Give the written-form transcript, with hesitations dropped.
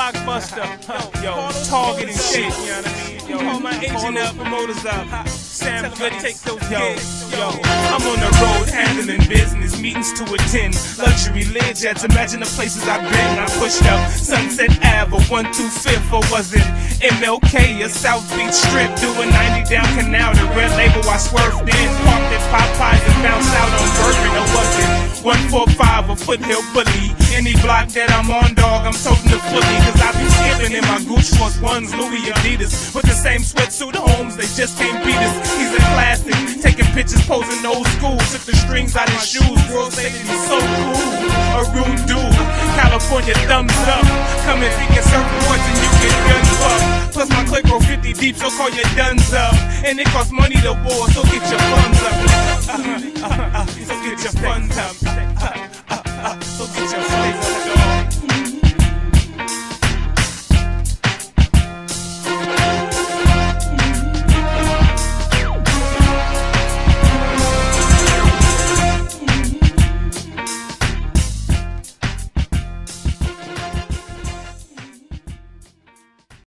Blockbuster, yo, Target and shit, you know what I mean? Yo, call my agent up, promoters up, Sam Goody, take those gigs, yo. I'm on the road handling business, meetings to attend, luxury lid jets, imagine the places I've been. I pushed up Sunset Ave, 125th, or was it MLK, or South Beach Strip, doing 90 down Canal, the red label I swerved in, parked at Popeyes and bounced out on Bourbon, or was it 145, a Foothill Bully? Any block that I'm on, dog, I'm toting the fully, cause I be skipping in my Gucci Force Ones, Louis Adidas, with the same sweatsuit Holmes, they just can't beat us. He's a classic, taking pictures, posing old school, took the strings out his shoes, girls say that he's so cool, a rude dude, California thumbs up, come and take your surfboards and you get guns up, plus my click roll 50 deep, so call your duns up, and it costs money to war, so get your funds up, so get your funds up.